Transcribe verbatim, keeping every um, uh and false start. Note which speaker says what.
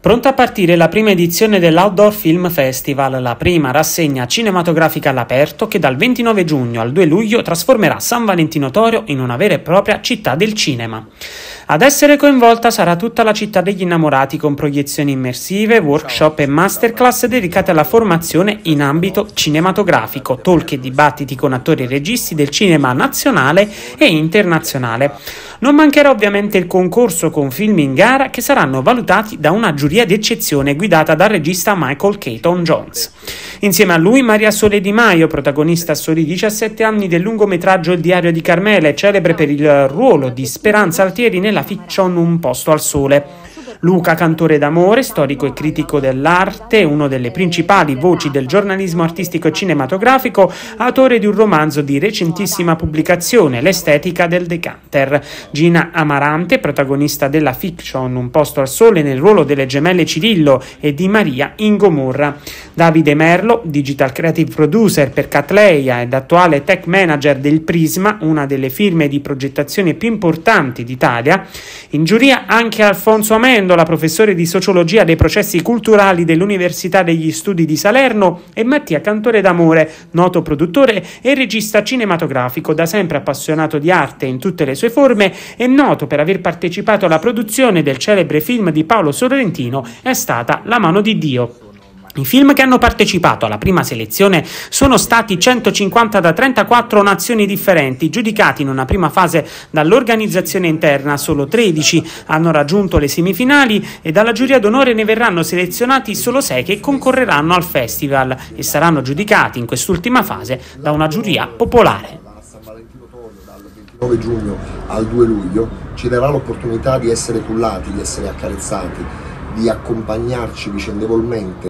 Speaker 1: Pronta a partire la prima edizione dell'Outdoor Film Festival, la prima rassegna cinematografica all'aperto che dal ventinove giugno al due luglio trasformerà San Valentino Torio in una vera e propria città del cinema. Ad essere coinvolta sarà tutta la città degli innamorati con proiezioni immersive, workshop e masterclass dedicate alla formazione in ambito cinematografico, talk e dibattiti con attori e registi del cinema nazionale e internazionale. Non mancherà ovviamente il concorso con film in gara che saranno valutati da una giuria d'eccezione guidata dal regista Michael Keaton Jones. Insieme a lui Maria Sole Di Maio, protagonista a soli diciassette anni del lungometraggio Il diario di Carmela, celebre per il ruolo di Speranza Altieri nella fiction Un posto al sole. Luca Cantore d'Amore, storico e critico dell'arte, uno delle principali voci del giornalismo artistico e cinematografico, autore di un romanzo di recentissima pubblicazione, L'estetica del decanter. Gina Amarante, protagonista della fiction Un posto al sole nel ruolo delle gemelle Cirillo e di Maria in Gomorra. Davide Merlo, digital creative producer per Catleia ed attuale tech manager del Prisma, una delle firme di progettazione più importanti d'Italia. In giuria anche Alfonso Amendola, professore di sociologia dei processi culturali dell'Università degli Studi di Salerno, e Mattia Cantore d'Amore, noto produttore e regista cinematografico, da sempre appassionato di arte in tutte le sue forme e noto per aver partecipato alla produzione del celebre film di Paolo Sorrentino È stata la mano di Dio. I film che hanno partecipato alla prima selezione sono stati centocinquanta da trentaquattro nazioni differenti, giudicati in una prima fase dall'organizzazione interna. Solo tredici hanno raggiunto le semifinali e dalla giuria d'onore ne verranno selezionati solo sei che concorreranno al festival e saranno giudicati in quest'ultima fase da una giuria popolare.
Speaker 2: San Valentino Torio dal ventinove giugno al due luglio ci darà l'opportunità di essere cullati, di essere accarezzati, di accompagnarci vicendevolmente